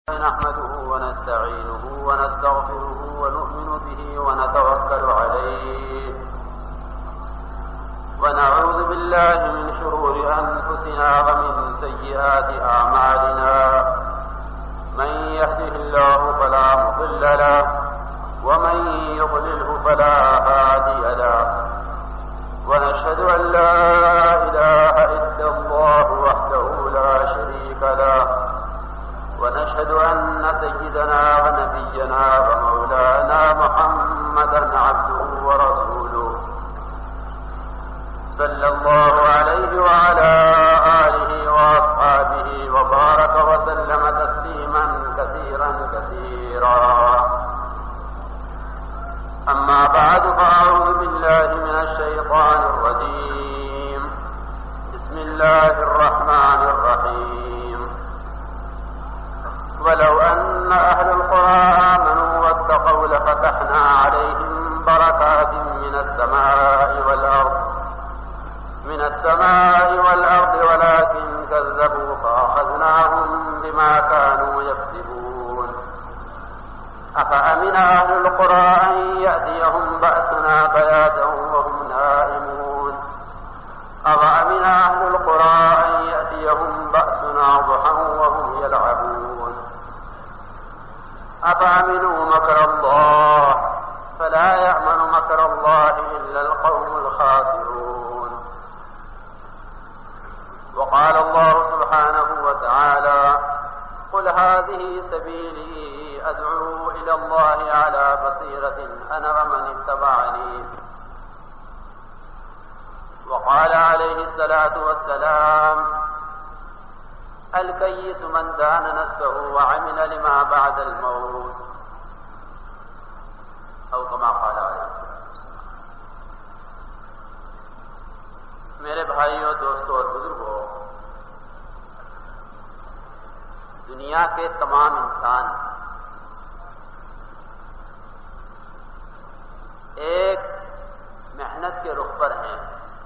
نحمده ونستعينه ونستغفره ونؤمن به ونتوكل عليه ونعوذ بالله من شرور أنفسنا ومن سيئات أعمالنا من يهده الله فلا مضل له ومن يضلله فلا هادي له ونشهد أن لا إله إلا الله وحده لا شريك له ونشهد أن سيدنا ونبينا ومولانا محمدا عبده ورسوله صلى الله عليه وعلى آله وأصحابه وبارك وسلم تسليما كثيرا أما بعد فأعوذ بالله من الشيطان الرجيم بسم الله الرحمن الرحيم ولو أن أهل القرى آمنوا واتقوا لفتحنا عليهم بركات من السماء والأرض ولكن كذبوا فأخذناهم بما كانوا يكسبون أفأمن أهل القرى أن يأتيهم بأسنا بياتا وهم نائمون أفأمن أهل القرى أن يأتيهم بأسنا ضحى وهم يلعبون أفأمنوا مكر الله فلا يأمن مكر الله إلا القوم الخاسرون وقال الله سبحانه وتعالى قل هذه سبيلي أدعو إلى الله على بصيرة أنا ومن اتبعني وقال عليه الصلاة والسلام الكيس من دان نفسه وعمل لما بعد الموت او كما قال عليه میرے بھائیوں دوستوں اور بزرگوں، دنیا کے تمام انسان ایک محنت کے رخ پر ہیں.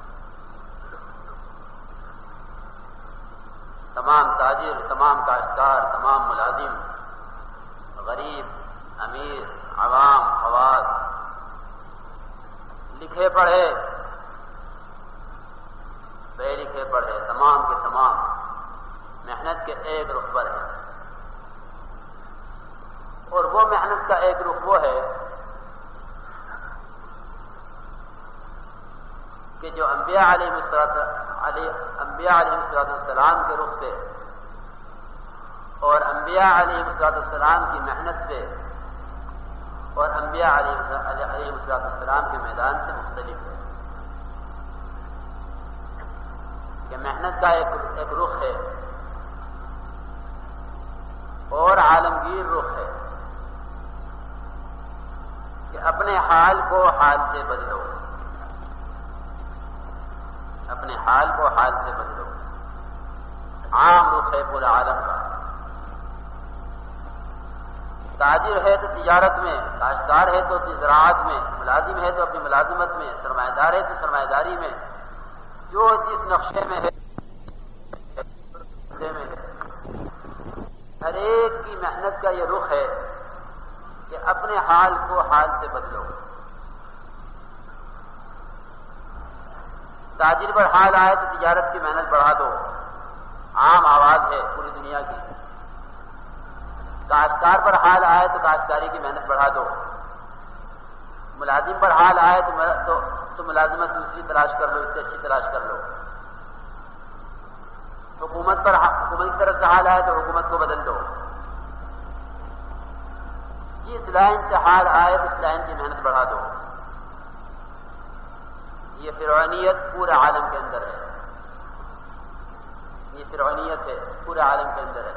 تمام تاجر، تمام کاشتکار، تمام ملازم، غریب، امیر، عوام، خواص، لکھے پڑھے، بے لکھے پڑھے، تمام کے تمام محنت کے ایک رخ پر ہیں. اور وہ محنت کا ایک رخ وہ ہے کہ جو انبیاء علیہ السلام کے رخ سے اور انبیاء علیہ السلام کی محنت سے اور انبیاء علیہ السلام کے میدان سے مختلف ہے. کہ محنت کا ایک رخ ہے اور عالمگیر رخ ہے کہ اپنے حال کو حال سے بدلو، اپنے حال کو حال سے بدلو. عام رخ ہے پورا عالم کا. تاجر ہے تو تجارت میں، کاشتکار ہے تو زراعت میں، ملازم ہے تو اپنی ملازمت میں، سرمایہ دار ہے تو سرمایہ داری میں، جو جس نقشے میں ہے ہر ایک کی محنت کا یہ رخ ہے کہ اپنے حال کو حال سے بدلو. تاجر پر حال آئے تو تجارت کی محنت بڑھا دو، عام آواز ہے پوری دنیا کی. کاشتکار پر حال آئے تو کاشتکاری کی محنت بڑھا دو. ملازم پر حال آئے تو ملازمت دوسری تلاش کر لو، اس سے اچھی تلاش کر لو. حکومت کی طرف سے حال آئے تو حکومت کو بدل دو. جس لائن سے حال آئے اس لائن کی محنت بڑھا دو. یہ فرعونیت پورے عالم کے اندر ہے. یہ فرعونیت ہے پورے عالم کے اندر ہے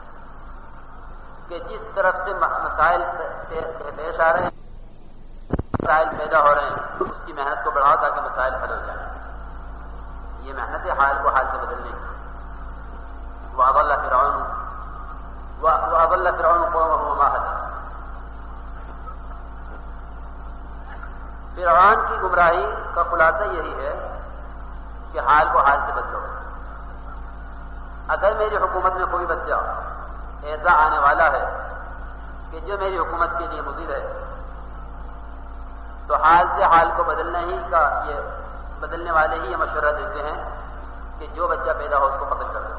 کہ جس طرف سے مسائل پیش آ رہے ہیں، مسائل پیدا ہو رہے ہیں، اس کی محنت کو بڑھاؤ تاکہ مسائل حل ہو جائیں. یہ محنت ہے حال کو حال سے بدلنے کی. وَأَضَلَّ فِرْعَوْنُ قَوْمَهُ وَمَا هَدَىٰ. فرعون کی گمراہی کا خلاصہ یہی ہے کہ حال کو حال سے بدلو. اگر میری حکومت میں کوئی بچہ ایسا آنے والا ہے کہ جو میری حکومت کے لیے مضر ہے، تو حال سے حال کو بدلنے والے ہی یہ مشورہ دیتے ہیں کہ جو بچہ پیدا ہو اس کو قتل کر دو۔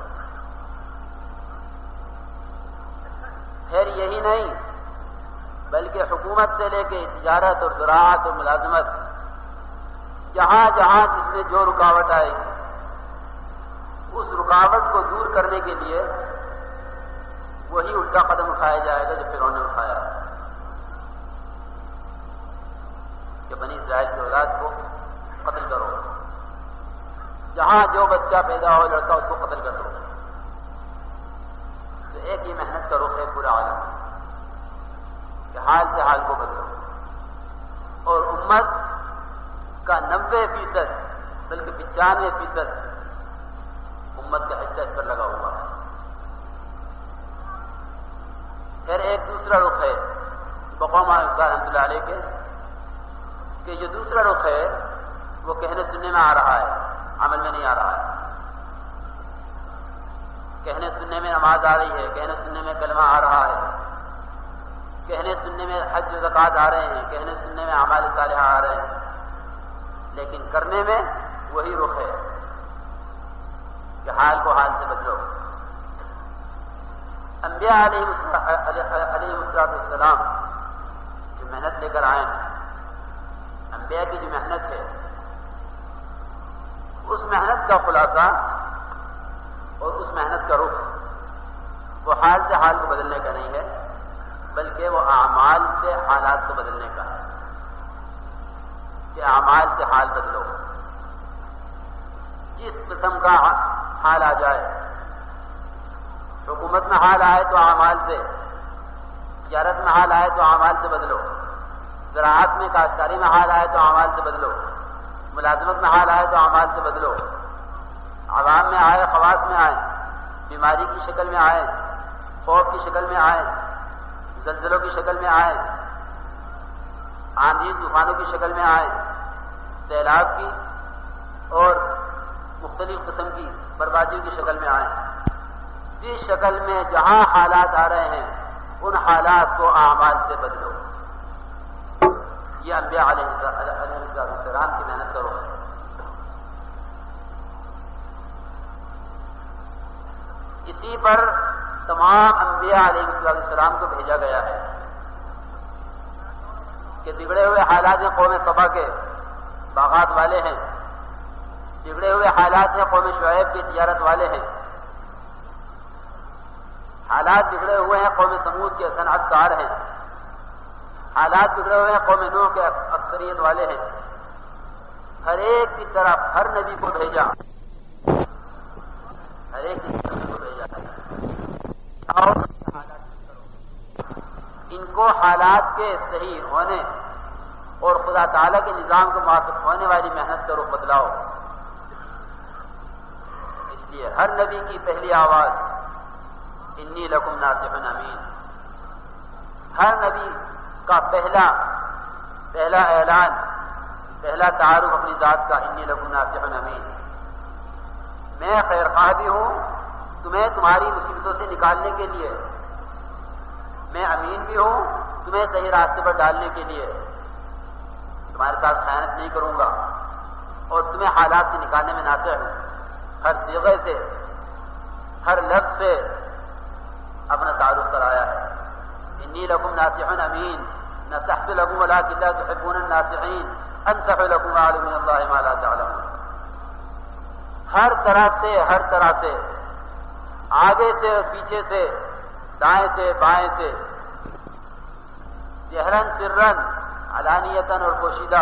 پھر یہی نہیں بلکہ حکومت سے لے کے تجارت اور زراعت اور ملازمت، جہاں جہاں جس میں جو رکاوٹ آئے گی اس رکاوٹ کو دور کرنے کے لیے وہی الٹا قدم اٹھایا جائے گا جو فرعون نے اٹھایا ہے کہ بنی اسرائیل کی اولاد کو قتل کرو، جہاں جو بچہ پیدا ہو لڑکا اس کو قتل کر دو۔ تو ایک ہی محنت کا رخ ہے پورا عالم کہ حال سے حال کو بدلو، اور امت کا 90% بلکہ 95% امت کا حصہ اس پر لگا ہوا ہے۔ پھر ایک دوسرا رخ ہے بقوم رحمۃ اللہ علیہ کے کہ جو دوسرا رخ ہے وہ کہنے سننے میں آ رہا ہے، عمل میں نہیں آ رہا ہے۔ کہنے سننے میں نماز آ رہی ہے، کہنے سننے میں کلمہ آ رہا ہے، کہنے سننے میں حج و زکوٰۃ آ رہے ہیں، کہنے سننے میں اعمال صالحہ آ رہے ہیں، لیکن کرنے میں وہی رخ ہے کہ حال کو حال سے بدلو۔ انبیاء علیہ السلام جو محنت لے کر آئے ہیں، انبیاء کی جو محنت ہے اس محنت کا خلاصہ اور اس محنت کا رخ وہ حال سے حال کو بدلنے کا نہیں ہے بلکہ وہ اعمال سے حالات کو بدلنے کا ہے کہ اعمال سے حال بدلو۔ جس قسم کا حال آ جائے، حکومت میں حال آئے تو اعمال سے، تجارت میں حال آئے تو اعمال سے بدلو، زراعت میں کاشتکاری میں حال آئے تو اعمال سے بدلو، ملازمت میں حال آئے تو اعمال سے بدلو، عوام میں آئے، خواص میں آئے، بیماری کی شکل میں آئے، خوف کی شکل میں آئے، زلزلوں کی شکل میں آئے، آندھی طوفانوں کی شکل میں آئے، سیلاب کی اور مختلف قسم کی بربادیوں کی شکل میں آئے، جس شکل میں جہاں حالات آ رہے ہیں ان حالات کو اعمال سے بدلو۔ یہ انبیاء علیہ السلام کی محنت کرو ہے۔ اسی پر تمام انبیاء علیہ السلام کو بھیجا گیا ہے کہ بگڑے ہوئے حالات ہیں قوم سبا کے، باغات والے ہیں، بگڑے ہوئے حالات ہیں قوم شعیب کے، تجارت والے ہیں، حالات بگڑے ہوئے ہیں قوم سمود کے، صنعت کار ہیں، حالات بگڑے ہوئے ہیں قوم نوح کے، اکثریت والے ہیں۔ ہر ایک کی طرف ہر نبی کو بھیجا، ہر ایک کی طرف کو بھیجا اور ان کو حالات کے صحیح ہونے اور خدا تعالیٰ کے نظام کو موافق ہونے والی محنت کرو، بدلاؤ۔ اس لیے ہر نبی کی پہلی آواز انی لکم ناصح امین، ہر نبی کا پہلا اعلان، پہلا تعارف اپنی ذات کا انی لکم ناصح امین، میں خیر خواہ بھی ہوں تمہیں تمہاری مصیبتوں سے نکالنے کے لیے، میں امین بھی ہوں تمہیں صحیح راستے پر ڈالنے کے لیے، تمہارے ساتھ خیانت نہیں کروں گا اور تمہیں حالات سے نکالنے میں ناصح ہوں۔ ہر صیغے سے، ہر لفظ سے اپنا تعارف کرایا ہے۔ انی لکم ناصح امین، نصحت لکم ولکن لا تحبون الناصحین، انصح لکم اعلم من اللہ ما لا تعلمون۔ ہر طرح سے آگے سے اور پیچھے سے، دائیں سے بائیں سے، جہرن سرن، علانیتاً اور پوشیدہ،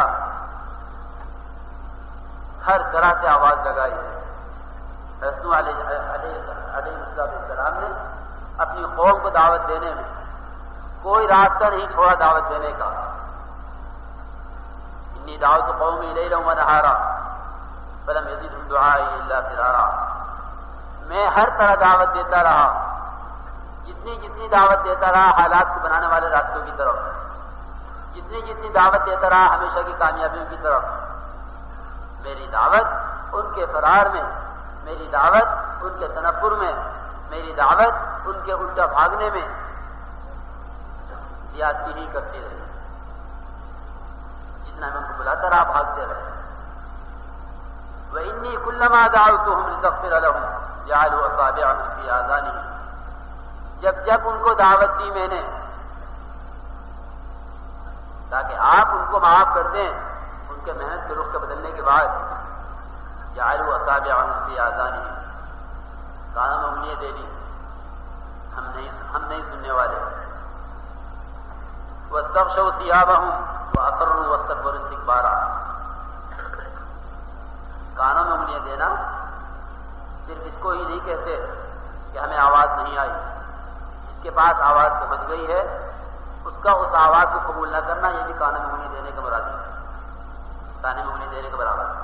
ہر طرح سے آواز لگائی ہے۔ رسول علیہ السلام نے اپنی قوم کو دعوت دینے میں کوئی راستہ نہیں چھوڑا دعوت دینے کا۔ انی دعوت قومی لیلا و نہارا فلم یزدہم دعائی الا فرارا، میں ہر طرح دعوت دیتا رہا، جتنی دعوت دیتا رہا حالات کو بنانے والے راستوں کی طرف، جتنی دعوت دیتا رہا ہمیشہ کی کامیابیوں کی طرف۔ میری دعوت ان کے فرار میں، میری دعوت ان کے تنفر میں، میری دعوت ان کے الٹا بھاگنے میں زیادتی ہی کرتے رہے، جتنا میں ان کو بلاتا رہا بھاگتے رہے۔ وَإِنِّي كُلَّمَا دَعَوْتُهُمْ لِتَغْفِرَ لَهُمْ جَعَلُوا أَصَابِعَهُمْ فِي آذَانِهِمْ، جب ان کو دعوت دی میں نے تاکہ آپ ان کو معاف کر دیں، ان کے محنت کے رخ کے بدلنے کے بعد جعلوا أصابعهم في آذانهم، کانوں میں انگلیاں دے دی، ہم نہیں سننے والے۔ واستغشوا ثيابهم وأصروا واستكبروا استكبارا، کانوں میں انگلیاں دینا صرف اس کو ہی نہیں کہتے کہ ہمیں آواز نہیں آئی، جس کے پاس آواز پہنچ گئی ہے اس کا اس آواز کو قبول نہ کرنا، یہ بھی کانوں میں انگلی دینے کے برابر ہے، کانے میں انگلی دینے کے برابر ہے۔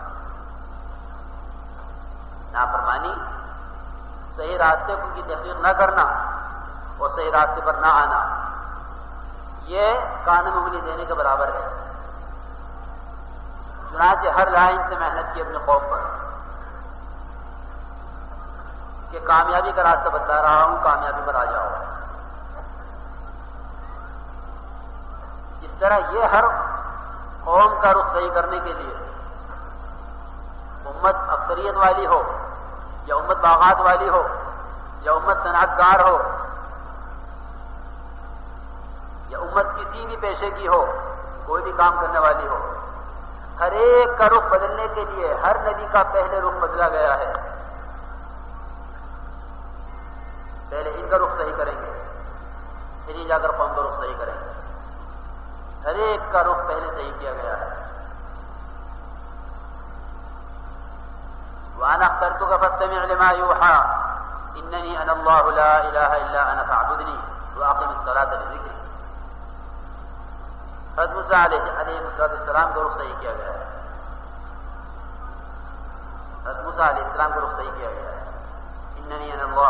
نافرمانی، صحیح راستے کو ان کی تحقیق نہ کرنا اور صحیح راستے پر نہ آنا، یہ کانوں میں انگلی دینے کے برابر ہے۔ چنانچہ ہر لائن سے محنت کی اپنے قوم پر کہ کامیابی کا راستہ بتا رہا ہوں، کامیابی پر آ جاؤ۔ اس طرح یہ ہر قوم کا رخ صحیح کرنے کے لیے، امت اکثریت والی ہو یا امت باغات والی ہو یا امت صنعت کار ہو یا امت کسی بھی پیشے کی ہو، کوئی بھی کام کرنے والی ہو، ہر ایک کا رخ بدلنے کے لیے ہر نبی کا پہلے رخ بدلا گیا ہے۔ پہلے ان کا رخ صحیح کریں گے، پھر ہی جا کر قوم کا رخ صحیح کریں گے۔ ہر ایک کا رخ پہلے صحیح کیا گیا ہے۔ وَأَنَا اخْتَرْتُكَ فَاسْتَمِعْ لِمَا يُوحَىٰ إِنَّنِي أَنَا اللَّهُ لَا إِلَٰهَ إِلَّا أَنَا فَاعْبُدْنِي وَأَقِمِ الصَّلَاةَ لِذِكْرِي۔ حضرت موسیٰ علیہ السلام کا رخ صحیح کیا گیا ہے، حضرت موسیٰ علیہ السلام کا رخ صحیح کیا گیا ہے۔ إِنَّنِي أَنَا اللَّهُ،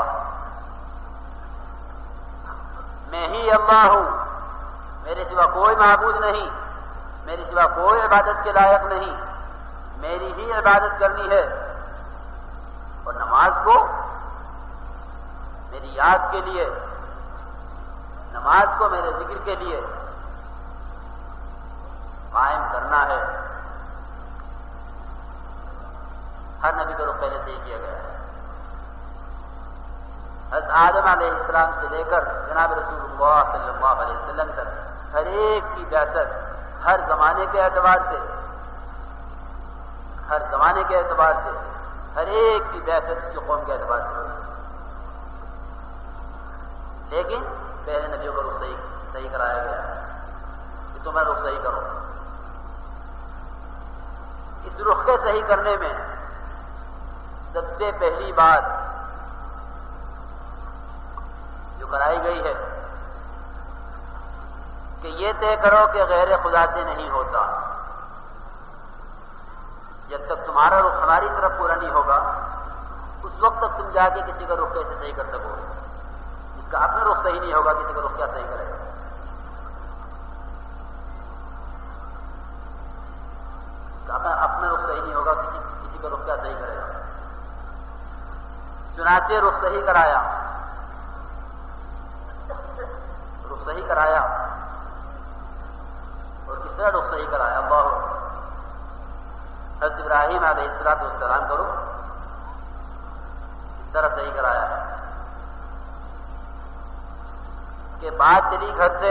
میں ہی اللہ ہوں، میرے سوا کوئی معبود نہیں، میرے سوا کوئی عبادت کے لائق نہیں، میری ہی عبادت کرنی ہے، اور نماز کو میری یاد کے لیے، نماز کو میرے ذکر کے لیے قائم کرنا ہے۔ ہر نبی کا رخ پہلے سے ہی کیا گیا ہے۔ حضرت آدم علیہ السلام سے لے کر جناب رسول اللہ صلی اللہ علیہ وسلم تک ہر ایک کی بعثت ہر زمانے کے اعتبار سے، ہر زمانے کے اعتبار سے، ہر ایک کی بعثت کی قوم کے اعتبار سے، لیکن پہلے نبیوں کا رخ صحیح کرایا گیا ہے کہ تمہیں رخ صحیح کرو۔ اس رخ کے صحیح کرنے میں سب سے پہلی بات جو کرائی گئی ہے کہ یہ طے کرو کہ غیر خدا سے نہیں ہوتا۔ جب تک تمہارا رخ ہماری طرف پورا نہیں ہوگا اس وقت تک تم جا کے کسی کا رخ کیسے صحیح کر سکو گے؟ جس کا اپنا رخ صحیح نہیں ہوگا کسی کا رخ کیا صحیح کرے گا؟ اپنا رخ صحیح نہیں ہوگا کسی کا رخ کیا صحیح کرے گا؟ چنانچہ رخ صحیح کرایا، رخ صحیح کرایا، اور کس طرح رخ صحیح کرایا؟ اللہ حضرت ابراہیم علیہ السلام کا رخ اس طرح صحیح کرایا ہے کہ بات چلی گھر سے،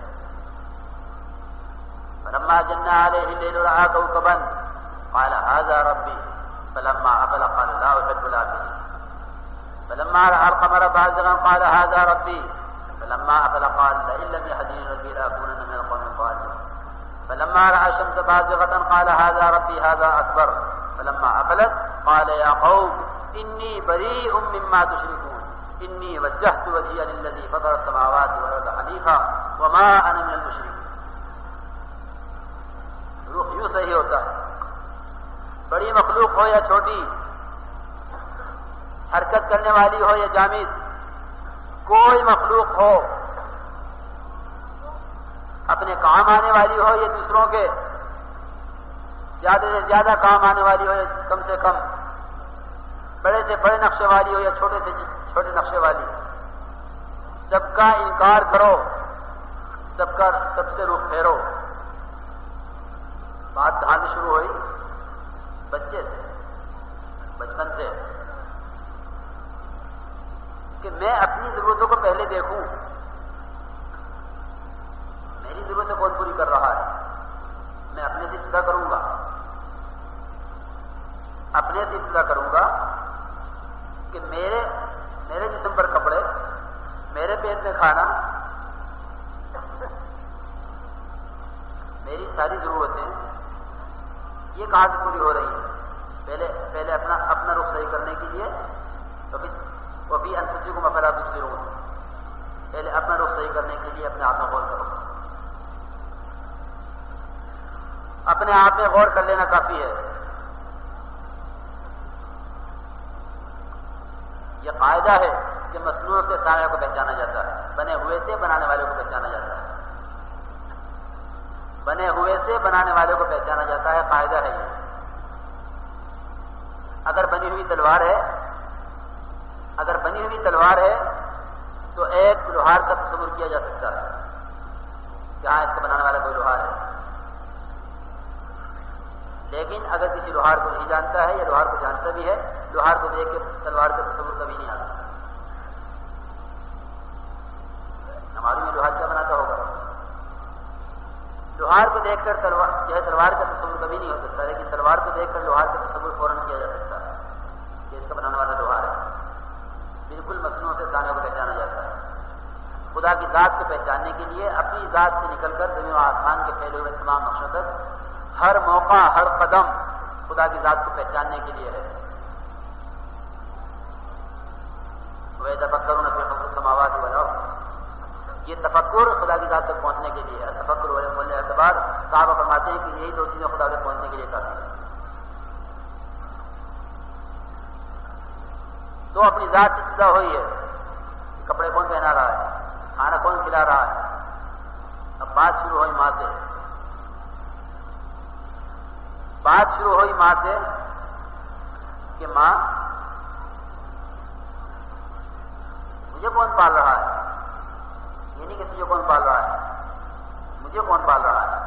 فلما جن علیہ الليل رأى كوكبا قال هذا ربي فلما أفل قال لا أحب الآفلين فلما رأى القمر بازغا قال هذا ربي فلما أفل قال لئن لم يهدني ربي لأكونن من القوم الضالين فلما رأى الشمس بازغة قال هذا ربي هذا أكبر فلما أفلت قال يا قوم إني بريء مما تشركون إني وجهت وجهي للذي فطر السماوات والأرض حنيفا وما أنا من المشركين۔ رخ یوں صحیح ہوتا ہے، بڑی مخلوق ہو یا چھوٹی، حرکت کرنے والی ہو یا جامد، کوئی مخلوق ہو، اپنے کام آنے والی ہو یا دوسروں کے زیادہ سے زیادہ کام آنے والی ہو یا کم سے کم، بڑے سے بڑے نقشے والی ہو یا چھوٹے سے چھوٹے نقشے والی، سب کا انکار کرو، سب سے رخ پھیرو. بات کہاں سے شروع ہوئی؟ بچے سے، بچپن سے، کہ میں اپنی ضرورتوں کو پہلے دیکھوں. میری ضرورتیں کون پوری کر رہا ہے؟ میں اپنے سے ابتدا کروں گا، اپنے سے ابتدا کروں گا کہ میرے جسم پر کپڑے، میرے پیٹ میں کھانا، میری ساری ضرورتیں یہ کہاں سے پوری ہو رہی ہیں؟ پہلے اپنا رخ صحیح کرنے کے لیے وفی انفسکم افلا تبصرون، پہلے اپنا رخ صحیح کرنے کے لیے اپنے آپ میں غور کرو. اپنے آپ میں غور کر لینا کافی ہے. یہ قاعدہ ہے کہ مصنوع سے صانع کو پہچانا جاتا ہے، بنے ہوئے سے بنانے والے کو پہچانا جاتا ہے. بنے ہوئے سے بنانے والے کو پہچانا جاتا ہے، قاعدہ ہے یہ. اگر بنی ہوئی تلوار ہے تو ایک لوہار کا تصور کیا جا سکتا ہے کہ ہاں اس کا بنانے والا کوئی لوہار ہے. لیکن اگر کسی لوہار کو نہیں جانتا ہے یا لوہار کو جانتا بھی ہے، لوہار کو دیکھ کے تلوار کا تصور کبھی نہیں آتا. ہمارے میں لوہار کیا بناتا ہوگا؟ لوہار کو دیکھ کر تلوار کا تصور کبھی نہیں ہو سکتا، لیکن تلوار کو دیکھ کر لوہار کا تصور فوراً کیا جا سکتا ہے کہ اس کا بنانے والا لوہار ہے. بالکل مصنوع سے صانع کو پہچانا جاتا ہے. خدا کی ذات کو پہچاننے کے لیے اپنی ذات سے نکل کر زمین و آسمان کے پھیلے ہوئے تمام مقصد تک ہر موقع، ہر قدم خدا کی ذات کو پہچاننے کے لیے ہے. وَيَتَفَكَّرُونَ فِي خَلْقِ السَّمَاوَاتِ وَالْأَرْضِ، یہ تفکر خدا کی ذات تک پہنچنے کے لیے ہے. تفکر والاعتبار، صحابہ فرماتے ہیں کہ یہی دو چیزیں خدا تک پہنچنے کے لیے کافی ہیں. تو اپنی ذات سے ابتدا ہوئی ہے کہ کپڑے کون پہنا رہا ہے، کھانا کون کھلا رہا ہے. اب بات شروع ہوئی ماں سے. بات شروع ہوئی ماں سے کہ ماں مجھے کون پال رہا ہے. یہ نہیں کہ تجھے کون پال رہا ہے، مجھے کون پال رہا ہے.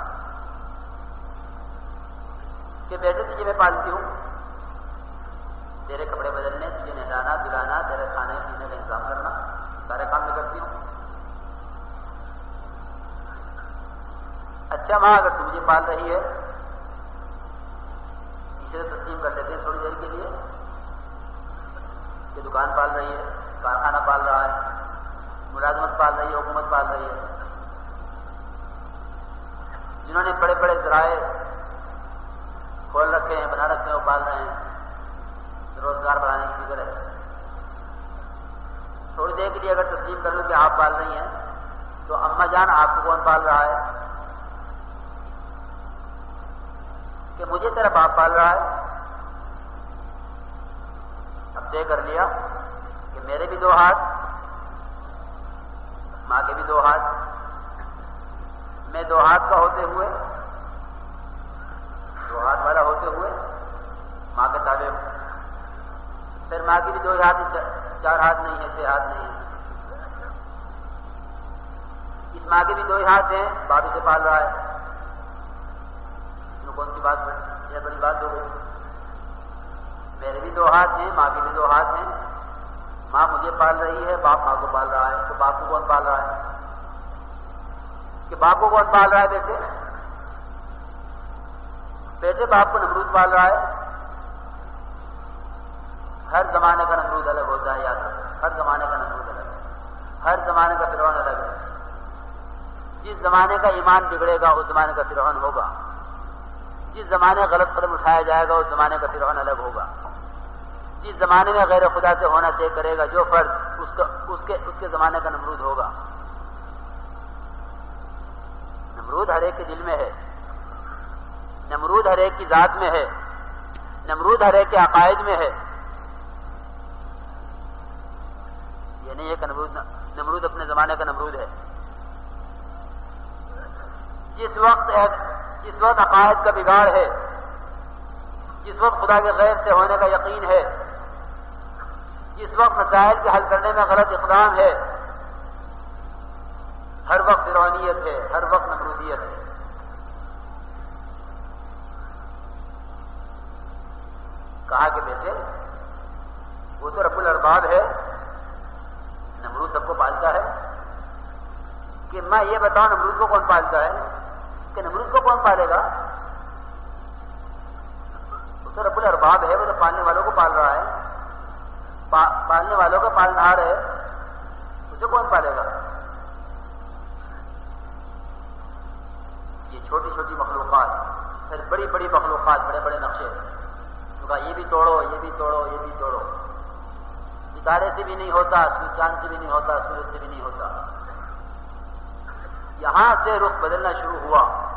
کہ بیٹے تجھے میں پالتی ہوں، تیرے کپڑے بدلنے، تجھے نہلانا دلانا، تیرے کھانے پینے کا انتظام کرنا، سارے کام میں کرتی ہوں. اچھا ماں، اگر تم مجھے پال رہی ہے، اسے تسلیم کر لیتے ہیں تھوڑی دیر کے لیے کہ دکان پال رہی ہے، کارخانہ پال رہا ہے، ملازمت پال رہی ہے، حکومت پال رہی ہے. جنہوں نے بڑے بڑے ذرائع کھول رکھے ہیں، بنا رکھے ہیں، وہ پال رہے ہیں روزگار بڑھانے کی فکر ہے. تھوڑی دیر کے لیے اگر تسلیم کر لوں کہ آپ پال رہی ہیں، تو اماں جان آپ کو کون پال رہا ہے؟ کہ مجھے تیرا باپ پال رہا ہے. اب طے کر لیا کہ میرے بھی 2 ہاتھ، ماں کے بھی 2 ہاتھ. میں 2 ہاتھ کا ہوتے ہوئے، 2 ہاتھ والا ہوتے ہوئے ماں کے تابع ہوں. پھر ماں کی بھی 2 ہاتھ، 4 ہاتھ نہیں ہے، 6 ہاتھ نہیں ہے. اس ماں کے بھی 2 ہاتھ ہیں، باپ اسے پال رہا ہے. کون سی بات یہ بڑی بات ہو گئی؟ میرے بھی 2 ہاتھ ہیں، ماں کے بھی 2 ہاتھ ہیں. ماں مجھے پال رہی ہے، باپ ماں کو پال رہا ہے. تو باپ کو کون پال رہا ہے؟ کہ باپ کو کون پال رہا ہے؟ بیٹے باپ کو نمرود پال رہا ہے. ہر زمانے کا نمرود الگ ہوتا ہے، یاد رکھو. ہر زمانے کا نمرود الگ ہے، ہر زمانے کا فرعون الگ ہے. جس زمانے کا ایمان بگڑے گا اس زمانے کا فرعون ہوگا. جس زمانے غلط قدم اٹھایا جائے گا اس زمانے کا فرعون الگ ہوگا. جس زمانے میں غیر خدا سے ہونا طے کرے گا جو فرد، اس کے زمانے کا نمرود ہوگا. نمرود ہر ایک کے دل میں ہے، نمرود ہر ایک کی ذات میں ہے، نمرود ہر ایک کے عقائد میں ہے. یہ نہیں ہے کہ نمرود اپنے زمانے کا نمرود ہے. جس وقت عقائد کا بگاڑ ہے، جس وقت خدا کے غیب سے ہونے کا یقین ہے، جس وقت مسائل کے حل کرنے میں غلط اقدام ہے، ہر وقت فرعونیت ہے، ہر وقت نمرودیت ہے۔ کہا کہ بیٹے وہ تو رب الارباب ہے، نمرود سب کو پالتا ہے، کہ میں یہ بتاؤں نمرود کو کون پالتا ہے؟ کہ نمرود کو کون پالے گا؟ وہ تو رب الارباب ہے، وہ تو پالنے والوں کو پال رہا ہے، پالنے والوں کا پالنہار ہے، اسے کون پالے گا؟ یہ چھوٹی چھوٹی مخلوقات، پھر بڑی بڑی مخلوقات، بڑے بڑے نقشے، کہا یہ بھی توڑو، یہ بھی توڑو، یہ بھی توڑو، ستارے سے بھی نہیں ہوتا، چاند سے بھی نہیں ہوتا، سورج سے بھی نہیں ہوتا۔ یہاں سے رخ بدلنا شروع ہوا،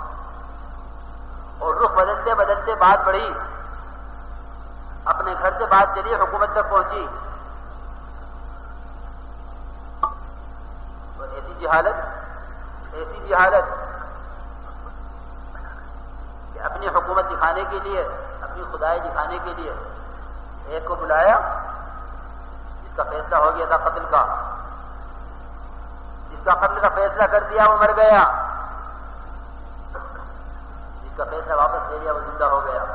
اور رخ بدلتے بدلتے بات بڑھی، اپنے گھر سے بات چلی، حکومت تک پہنچی، اور ایسی جہالت کہ اپنی حکومت دکھانے کے لیے، اپنی خدائی دکھانے کے لیے ایک کو بلایا جس کا فیصلہ ہو گیا تھا قتل کا، جس کا قتل کا فیصلہ کر دیا وہ مر گیا، جس کا فیصلہ واپس لے لیا وہ زندہ ہو گیا۔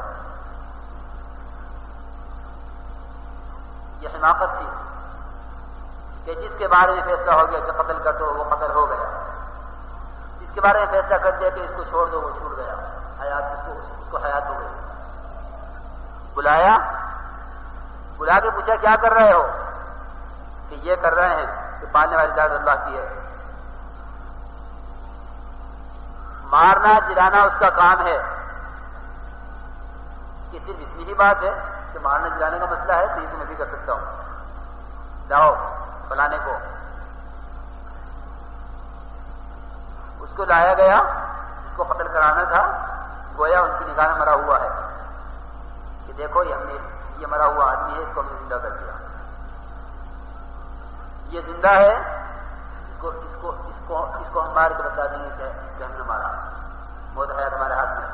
یہ حماقت تھی کہ جس کے بارے میں فیصلہ ہو گیا کہ قتل کر دو وہ قتل ہو گیا، جس کے بارے میں فیصلہ کر دیا کہ اس کو چھوڑ دو وہ چھوڑ گیا، اس کو حیات ہو گئی۔ بلا کے پوچھا کیا کر رہے ہو؟ کہ یہ کر رہے ہیں کہ پالنے والی ذات اللہ کی ہے، مارنا جلانا اس کا کام ہے۔ کہ صرف اتنی ہی بات ہے کہ مارنے جلانے کا مسئلہ ہے تو یہ تو میں بھی کر سکتا ہوں، جاؤ فلانے کو۔ اس کو لایا گیا، اس کو قتل کرانا تھا، گویا ان کی نگاہ میں مرا ہوا ہے کہ دیکھو یہ مرا ہوا آدمی ہے، اس کو ہم نے زندہ کر دیا، یہ زندہ ہے، اس کو ہم مار کے بتا دیں گے کہ ہم نے مارا، موت حیات ہمارے ہاتھ میں۔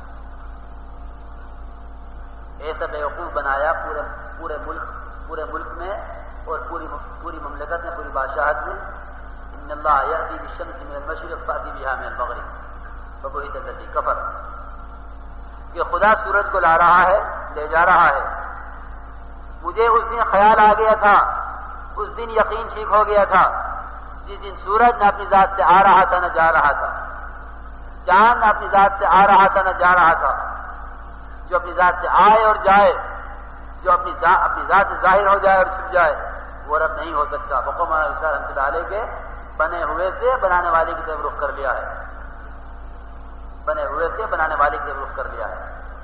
ایسا بیوقوف بنایا پورے ملک میں اور پوری مملکت میں، پوری بادشاہت میں۔ ان اللہ یأتی بالشمس من المشرق فأتی بها من المغرب فبہت الذی کفر، کہ خدا سورج کو لا رہا ہے، لے جا رہا ہے۔ مجھے اس دن خیال آ گیا تھا، اس دن یقین ٹھیک ہو گیا تھا، جس دن سورج نہ اپنی ذات سے آ رہا تھا نہ جا رہا تھا، چاند نہ اپنی ذات سے آ رہا تھا نہ جا رہا تھا۔ جو اپنی ذات سے آئے اور جائے، جو اپنی ذات سے ظاہر ہو جائے اور چھپ جائے، وہ رب نہیں ہو سکتا۔ بقوم رحمۃ اللہ علیہ کے بنے ہوئے سے بنانے والے کی طرف رخ کر لیا ہے، بنے ہوئے سے بنانے والے کی طرف رخ کر لیا ہے،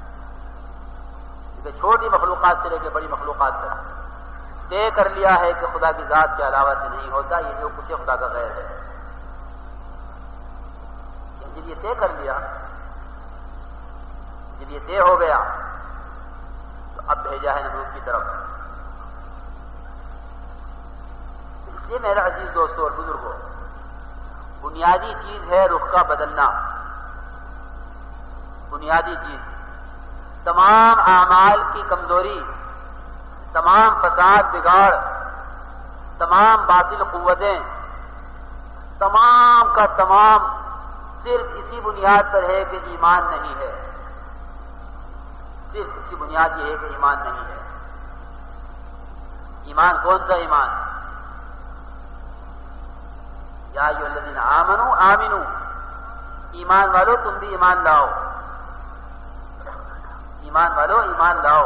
کیونکہ چھوٹی مخلوقات سے لے کے بڑی مخلوقات تک طے کر لیا ہے کہ خدا کی ذات کے علاوہ سے نہیں ہوتا، یہ جو کچھ خدا کا غیر ہے۔ جب یہ طے کر لیا، جب یہ طے ہو گیا تو اب بھیجا ہے نمرود کی طرف۔ اس لیے میرا عزیز دوستو اور بزرگوں، بنیادی چیز ہے رخ کا بدلنا، بنیادی چیز۔ تمام اعمال کی کمزوری، تمام فساد بگاڑ، تمام باطل قوتیں، تمام کا تمام صرف اسی بنیاد پر ہے کہ ایمان نہیں ہے، صرف اس کی بنیاد یہ ہے کہ ایمان نہیں ہے۔ ایمان کون سا ایمان؟ یا ایھا الذین آمنوا آمنوا، ایمان والو تم بھی ایمان لاؤ، ایمان والو ایمان لاؤ۔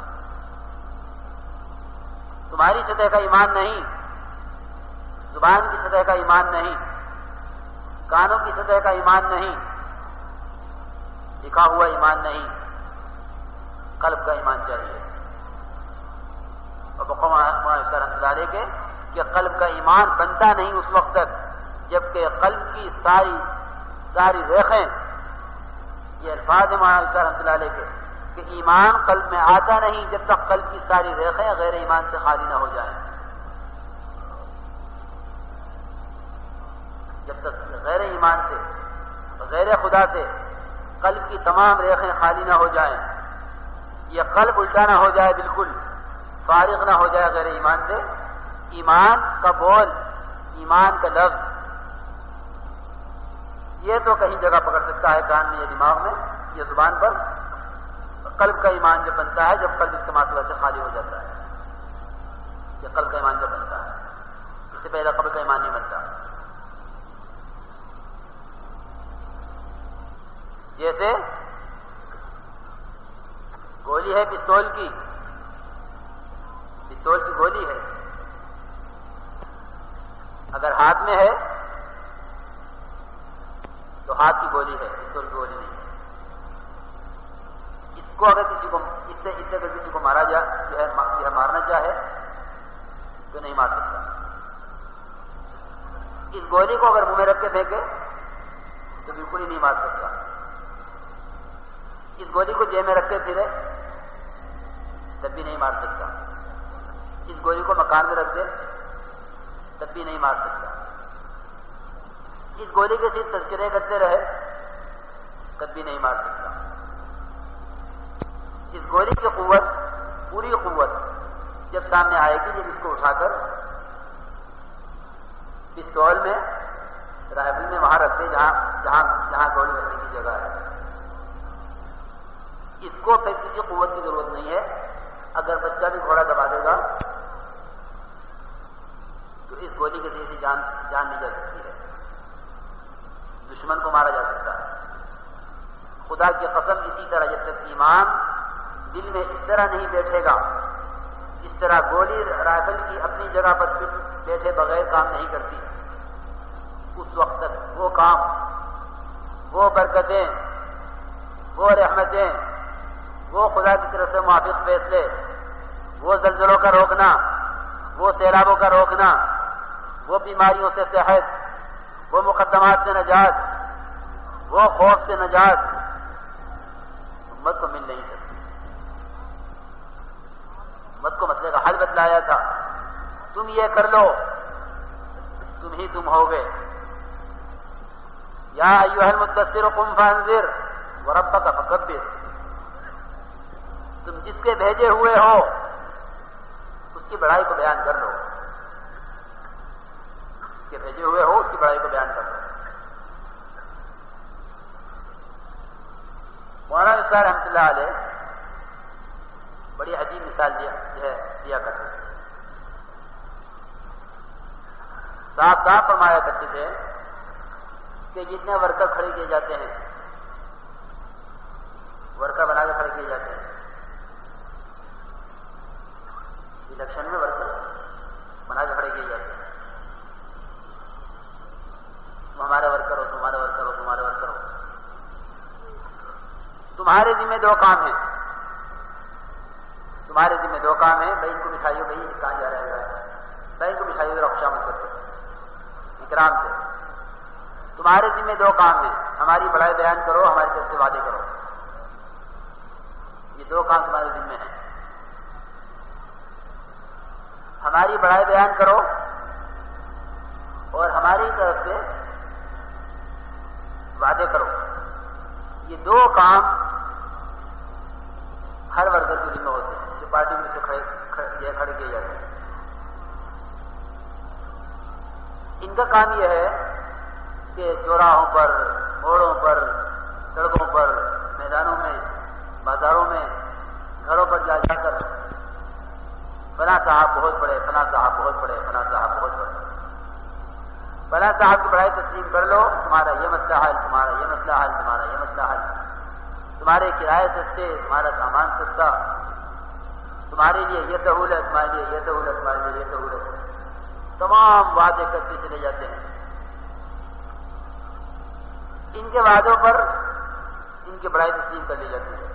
تمہاری سطح کا ایمان نہیں، زبان کی سطح کا ایمان نہیں، کانوں کی سطح کا ایمان نہیں، لکھا ہوا ایمان نہیں، قلب کا ایمان چاہیے۔ اور بقوم رحمۃ اللہ علیہ کے کہ قلب کا ایمان بنتا نہیں اس وقت تک جبکہ قلب کی ساری ریخیں، یہ الفاظ رحمۃ اللہ علیہ کے کہ ایمان قلب میں آتا نہیں جب تک قلب کی ساری ریخیں غیر ایمان سے خالی نہ ہو جائیں، جب تک غیر ایمان سے، غیر خدا سے قلب کی تمام ریخیں خالی نہ ہو جائیں، یہ قلب الٹا نہ ہو جائے، بالکل فارغ نہ ہو جائے غیر ایمان سے، ایمان کا بول، ایمان کا لفظ یہ تو کہیں جگہ پکڑ سکتا ہے، کان میں یا دماغ میں یا زبان پر. قلب کا ایمان جب بنتا ہے جب قلب اس کے ماسوا سے خالی ہو جاتا ہے، یہ قلب کا ایمان جب بنتا ہے. اس سے پہلے قلب کا ایمان نہیں بنتا. جیسے گولی ہے پستول کی گولی ہے، اگر ہاتھ میں ہے تو ہاتھ کی گولی ہے، پستول کی گولی نہیں ہے. اس کو اگر کسی کو اس سے اگر کسی کو مارا جائے مارنا چاہے تو نہیں مار سکتا. اس گولی کو اگر منہ میں رکھ کے پھینکے تو بالکل ہی نہیں مار سکتا. اس گولی کو جیب میں رکھ کے پھرے تب بھی نہیں مار سکتا. اس گولی کو مکان میں رکھ دے تب بھی نہیں مار سکتا. اس گولی کے صرف تذکرے کرتے رہے تب بھی نہیں مار سکتا. اس گولی کی قوت، پوری قوت جب سامنے آئے گی، جب اس کو اٹھا کر پستول میں رائفل میں وہاں رکھتے جہاں گولی رکھنے کی جگہ ہے. اس کو پھر کسی قوت کی ضرورت نہیں ہے. اگر بچہ بھی گھوڑا دبا دے گا تو اس گولی کے ذریعے جان نہیں جا سکتی ہے. دشمن کو مارا جا سکتا ہے. خدا کی قسم اسی طرح جب تک ایمان دل میں اس طرح نہیں بیٹھے گا، اس طرح گولی رائفل کی اپنی جگہ پر بیٹھے بغیر کام نہیں کرتی، اس وقت تک وہ کام، وہ برکتیں، وہ رحمتیں، وہ خدا کی طرف سے موافق فیصلے، وہ زلزلوں کا روکنا، وہ سیلابوں کا روکنا، وہ بیماریوں سے صحت، وہ مقدمات سے نجات، وہ خوف سے نجات امت کو مل نہیں سکتی. امت کو مسئلے کا حل بتلایا تھا. تم یہ کر لو تم ہی تم ہوگے. یا ایھا المدثر قم فانذر وربک فکبر. تم جس کے بھیجے ہوئے ہو اس کی بڑائی کو بیان کر لو. اس کے بھیجے ہوئے ہو اس کی بڑائی کو بیان کر لو. مولانا اسحاق رحمۃ اللہ علیہ بڑی عجیب مثال دیا کرتے تھے. صاف صاف فرمایا کرتے تھے کہ جتنے ورکر کھڑے کیے جاتے ہیں، ورکر بنا کے کھڑے کیے جاتے ہیں، الیکشن میں ورکر بنا کے کھڑے کیے جاتے ہیں. تم ہمارے ورکر ہو، تمہارے ورکر ہو، تمہارے ورکر ہو. تمہارے ذمہ دو کام ہیں. تمہارے ذمہ دو کام ہیں. بھائی ان کو مٹھائیو، بھائی کہاں جا رہا ہے، بھائی ان کو مٹھائیو ذرا خوشامد کرتے اکرام سے. تمہارے ذمہ دو کام ہیں. ہماری بڑائی بیان کرو، ہماری طرف سے وعدے کرو. یہ دو کام تمہارے ذمہ ہیں. ہماری بڑائی بیان کرو اور ہماری طرف سے وعدے کرو. یہ دو کام ہر ورکر کے ذمہ ہوتے ہیں جو پارٹی میں سے کھڑے کیے جاتے ہیں. ان کا کام یہ ہے کہ چوراہوں پر، موڑوں پر، سڑکوں پر، میدانوں میں، بازاروں میں، گھروں پر جا کر فلاں صاحب بہت بڑے، فلاں صاحب بہت بڑے، فلاں صاحب بہت بڑے، فلاں صاحب کی بڑائی تسلیم کر لو. تمہارا یہ مسئلہ حل، تمہارا یہ مسئلہ حل، تمہارا یہ مسئلہ حل. تمہارے کرائے سستے، تمہارا سامان سستا، تمہارے لیے یہ سہولت، تمہارے لیے یہ سہولت، تمہارے لیے یہ سہولت. تمام وعدے کرتے چلے جاتے ہیں. ان کے وعدوں پر ان کی بڑائی تسلیم کر لی جاتی ہے.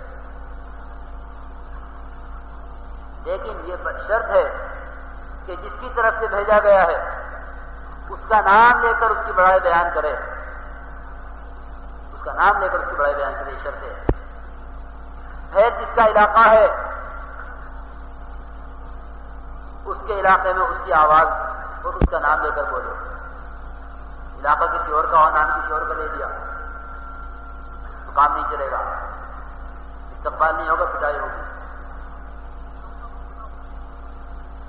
لیکن یہ شرط ہے کہ جس کی طرف سے بھیجا گیا ہے اس کا نام لے کر اس کی بڑائی بیان کرے. اس کا نام لے کر اس کی بڑائی بیان کرے. یہ شرط ہے. پھر جس کا علاقہ ہے اس کے علاقے میں اس کی آواز اور اس کا نام لے کر بولو. علاقہ کسی اور کا ہو، نام کسی اور کا لے دیا تو کام نہیں چلے گا. استقبال نہیں ہوگا، پٹائی ہوگی.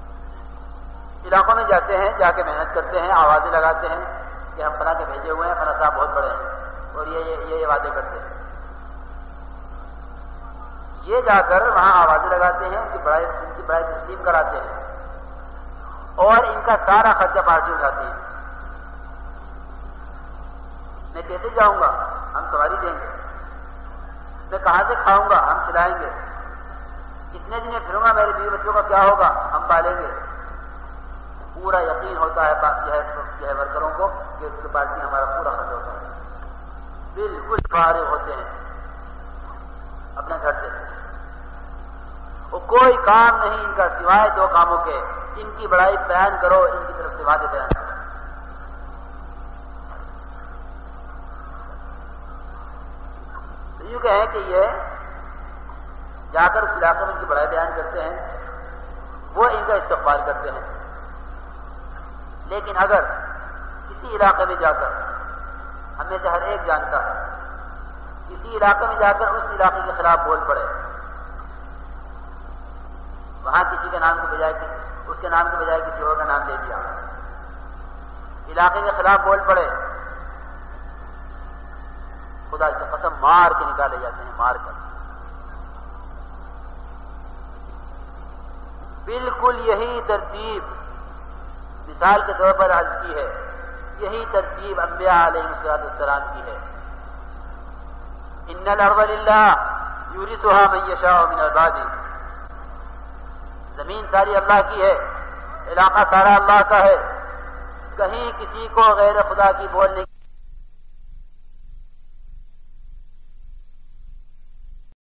علاقوں میں جاتے ہیں، جا کے محنت کرتے ہیں، آوازیں لگاتے ہیں کہ ہم فلاں کے بھیجے ہوئے ہیں، فلاں صاحب بہت بڑے ہیں اور یہ وعدے کرتے ہیں. یہ جا کر وہاں آوازیں لگاتے ہیں، ان کی بڑائی تسلیم کراتے ہیں اور ان کا سارا خرچہ پارٹی اٹھاتی ہے. میں کیسے جاؤں گا؟ ہم سواری دیں گے. میں کہاں سے کھاؤں گا؟ ہم کھلائیں گے. کتنے دن میں پھروں گا؟ میرے بیوی بچوں کا کیا ہوگا؟ ہم پالیں گے. پورا یقین ہوتا ہے ورکروں کو کہ اس کی پارٹی ہمارا پورا خرچ ہوتا ہے. بالکل فارغ ہوتے ہیں اپنے گھر سے. وہ کوئی کام نہیں ان کا سوائے دو کاموں کے. ان کی بڑائی بیان کرو، ان کی طرف سے وعدے بیان کرو. یوں کہیں کہ یہ جا کر اس علاقے میں ان کی بڑائی بیان کرتے ہیں، وہ ان کا استقبال کرتے ہیں. لیکن اگر کسی علاقے میں جا کر، ہم میں سے ہر ایک جانتا ہے، کسی علاقے میں جا کر اس علاقے کے خلاف بول پڑے، وہاں کسی کے نام کے بجائے اس کے نام کے بجائے کسی اور کا نام لے دیا، علاقے کے خلاف بول پڑے، خدا سے قسم مار کے نکالے جاتے ہیں، مار کر. بالکل یہی ترتیب مثال کے طور پر عرض کی ہے، یہی ترتیب انبیاء علیہ السلام کی ہے. ان الارض للہ یورثها من یشاء من عبادہ. زمین ساری اللہ کی ہے، علاقہ سارا اللہ کا ہے. کہیں کسی کو غیر خدا کی بولنے